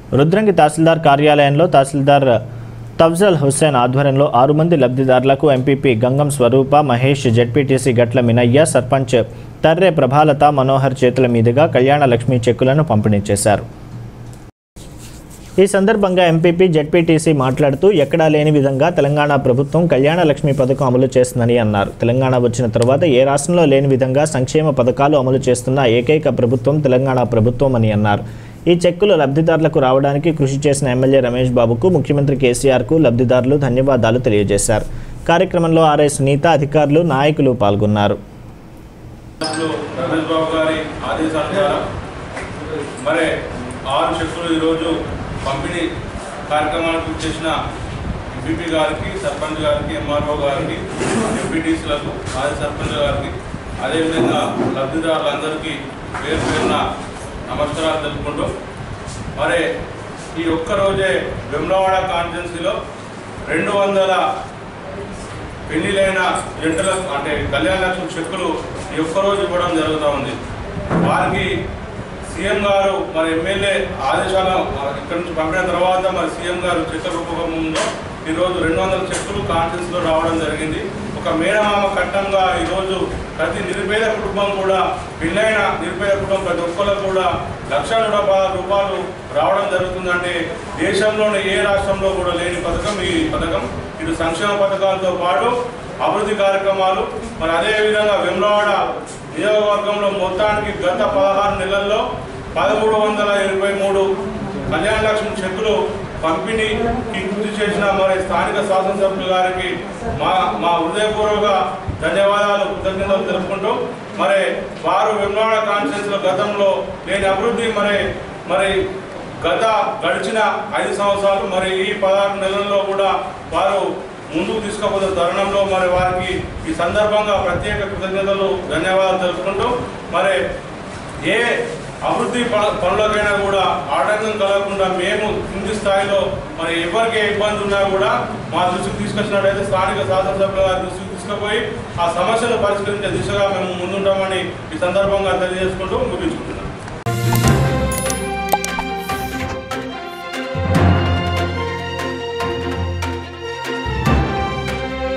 రుద్రంగి తహసీల్దార్ కార్యాలయంలో తహసీల్దార్ తఫ్జల్ హుస్సేన్ ఆధ్వర్యంలో 6 మంది లబ్ధిదారులకు ఎంపీపీ గంగం స్వరూప మహేష్, జెడ్పీటీసీ గట్ల మినయ్య, సర్పంచ్ తర్రే ప్రభాలత మనోహర్ చేతుల మీదుగా కళ్యాణ లక్ష్మి చెక్కులను పంపిణీ చేశారు. ఈ సందర్భంగా ఎంపీపీ జెడ్పీటీసీ మాట్లాడుతూ ఎక్కడా లేని విధంగా తెలంగాణ ప్రభుత్వం కళ్యాణ లక్ష్మి పథకం అమలు చేస్తుందని అన్నారు. తెలంగాణ వచ్చిన తర్వాత ఏ రాష్ట్రంలో లేని విధంగా సంక్షేమ పథకాలు అమలు చేస్తున్న ఏకైక ప్రభుత్వం తెలంగాణ ప్రభుత్వం అని అన్నారు. ఈ చెక్కులు లబ్ధిదారులకు రావడానికి కృషి చేసిన ఎమ్మెల్యే రమేష్ బాబుకు, ముఖ్యమంత్రి కేసీఆర్కు లబ్ధిదారులు ధన్యవాదాలు తెలియజేశారు. కార్యక్రమంలో ఆర్ఐ సునీత, అధికారులు, నాయకులు పాల్గొన్నారు. పంపిణీ కార్యక్రమానికి చేసిన ఎంపీపీ గారికి, సర్పంచ్ గారికి, ఎంఆర్ఓ గారికి, ఎంపీటీసీలకు, మాజీ సర్పంచ్ గారికి, అదేవిధంగా లబ్ధిదారులందరికీ పేరు పేరున నమస్కారాలు తెలుపుకుంటూ మరి ఈ ఒక్కరోజే వెమ్లవాడ కాన్స్టిట్యున్సీలో 200 పెళ్లిలైన జంటలకు అంటే కళ్యాణ లక్ష్మి చెక్కులు ఈ ఒక్కరోజు ఇవ్వడం జరుగుతూ ఉంది. వారికి సీఎం గారు మరి ఎమ్మెల్యే ఆదేశాలు ఇక్కడ నుంచి పంపిన తర్వాత మరి సీఎం గారు చెక్కుల రూపకంలో ఈరోజు 200 చెక్కులు కాన్స్టిట్యున్సీలో రావడం జరిగింది. ఒక మేనమామ కట్టంగా ఈరోజు ప్రతి నిరుపేద కుటుంబం కూడా, పెళ్ళైన నిరుపేద కుటుంబం ప్రతి ఒక్కరికి కూడా ₹1,110 రావడం జరుగుతుందంటే దేశంలోనే ఏ రాష్ట్రంలో కూడా లేని పథకం ఈ పథకం. ఇటు సంక్షేమ పథకాలతో పాటు అభివృద్ధి కార్యక్రమాలు మరి అదేవిధంగా వెమ్లవాడ నియోజకవర్గంలో మొత్తానికి గత 16 నెలల్లో 1323 కళ్యాణ లక్ష్మి చెక్కులు పంపిణీకి కృషి చేసిన మరి స్థానిక శాసనసభ్యులు గారికి మా హృదయపూర్వక ధన్యవాదాలు, కృతజ్ఞతలు తెలుపుకుంటూ మరి వారు వెమ్లవాడ కాన్స్టిట్యున్సీలో గతంలో లేని అభివృద్ధి మరి గడిచిన 5 సంవత్సరాలు మరి ఈ 16 నెలల్లో కూడా వారు ముందుకు తీసుకుపోతున్న తరుణంలో మరి వారికి ఈ సందర్భంగా ప్రత్యేక కృతజ్ఞతలు, ధన్యవాదాలు తెలుపుకుంటూ మరి ఏ అభివృద్ధి పనులకైనా కూడా ఆటంకం కలగకుండా మేము కింది స్థాయిలో మరి ఎవరికి ఇబ్బంది ఉన్నా కూడా మా దృష్టికి తీసుకొచ్చినట్టయితే స్థానిక శాసనసభ్యుల గారి దృష్టికి తీసుకుపోయి ఆ సమస్యను పరిష్కరించే దిశగా మేము ముందుంటామని ఈ సందర్భంగా తెలియజేసుకుంటూ ముగించుకుంటున్నాం.